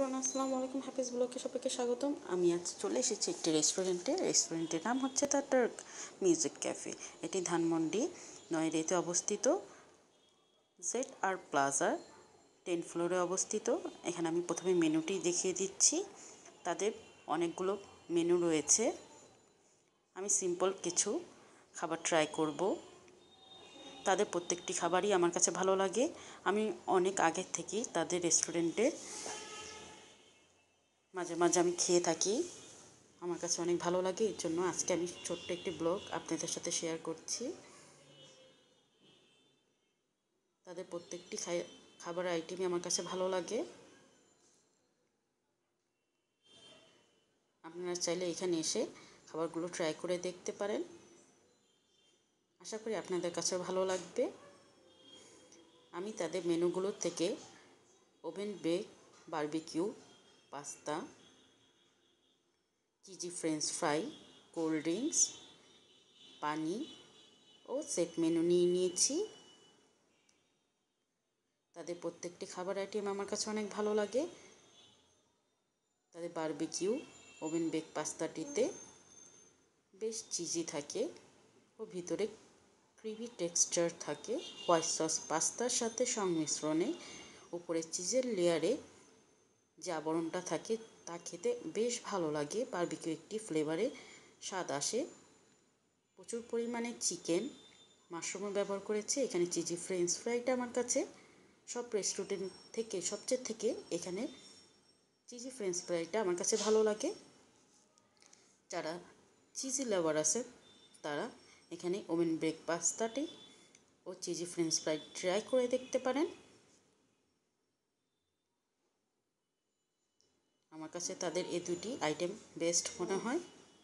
Everyone, আসসালামু আলাইকুম। Happy's ব্লগে সবাইকে স্বাগতম। আমি আজ চলে এসেছি একটি রেস্টুরেন্টের নাম হচ্ছে দ্য টার্ক মিউজিক ক্যাফে। এটি ধানমন্ডি 9 অবস্থিত, জেড আর প্লাজার 10 ফ্লোরে অবস্থিত। এখানে আমি প্রথমে মেনুটি দেখিয়ে দিচ্ছি। তাদের অনেকগুলো মেনু রয়েছে। আমি সিম্পল কিছু খাবার ট্রাই করব। তাদের প্রত্যেকটি খাবারই আমার কাছে ভালো লাগে। আমি অনেক আগের থেকেই তাদের রেস্টুরেন্টে মাঝে মাঝে আমি খেয়ে থাকি। আমার কাছে অনেক ভালো লাগে, এর জন্য আজকে আমি ছোট্ট একটি ব্লগ আপনাদের সাথে শেয়ার করছি। তাদের প্রত্যেকটি খাবার আইটেমই আমার কাছে ভালো লাগে। আপনারা চাইলে এখানে এসে খাবারগুলো ট্রাই করে দেখতে পারেন। আশা করি আপনাদের কাছেও ভালো লাগবে। আমি তাদের মেনুগুলোর থেকে oven bake barbecue pasta, cheesy French fry, cold drinks, পানি ও সেট মেনু নিয়ে নিয়েছি। তাদের প্রত্যেকটি খাবার আইটেম আমার কাছে অনেক ভালো লাগে। তাদের বারবিকিউ ওভেন বেক পাস্তাটিতে বেশ চিজি থাকে ও ভিতরে ক্রিমি টেক্সচার থাকে। হোয়াইট সস পাস্তার সাথে সংমিশ্রণে উপরে চিজের লেয়ারে যে আবরণটা থাকে তা খেতে বেশ ভালো লাগে। বারবিকিউ একটি ফ্লেভারে স্বাদ আসে। প্রচুর পরিমাণে চিকেন মাশরুমও ব্যবহার করেছে। এখানে চিজি ফ্রেঞ্চ ফ্রাইটা আমার কাছে সব রেস্টুরেন্ট থেকে সবচেয়ে এখানে চিজি ফ্রেঞ্চ ফ্রাইটা আমার কাছে ভালো লাগে। যারা চিজি লাভার আছে তারা এখানে ওভেন বেক পাস্তাটি ও চিজি ফ্রেঞ্চ ফ্রাই ট্রাই করে দেখতে পারেন। আমার কাছে তাদের এই দুটি আইটেম বেস্ট মনে হয়।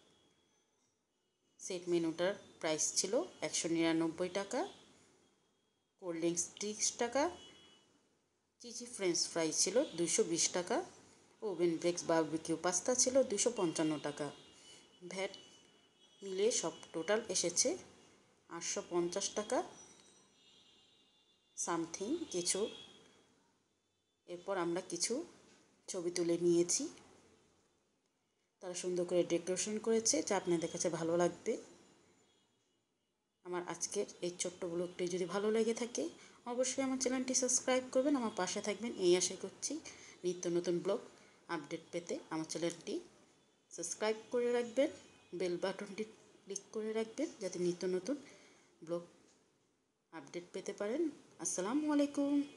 সেট মেনুটার প্রাইস ছিল 199 টাকা, কোল্ড ড্রিঙ্কস 30 টাকা, চিজি ফ্রেঞ্চ ফ্রাই ছিল 220 টাকা, ওভেন বেক বারবিকিউ পাস্তা ছিল 255 টাকা। ভ্যাট মিলিয়ে সব টোটাল এসেছে 850 টাকা সামথিং কিছু। এরপর আমরা কিছু ছবি তুলে নিয়েছি। তারা সুন্দর করে ডেকোরেশন করেছে, যা আপনাদের কাছে ভালো লাগবে। আমার আজকের এই ছোট্ট ব্লগটি যদি ভালো লেগে থাকে অবশ্যই আমার চ্যানেলটি সাবস্ক্রাইব করবেন, আমার পাশে থাকবেন এই আশা করছি। নিত্য নতুন ব্লগ আপডেট পেতে আমার চ্যানেলটি সাবস্ক্রাইব করে রাখবেন, বেল বাটনটি ক্লিক করে রাখবেন যাতে নিত্য নতুন ব্লগ আপডেট পেতে পারেন। আসসালামু আলাইকুম।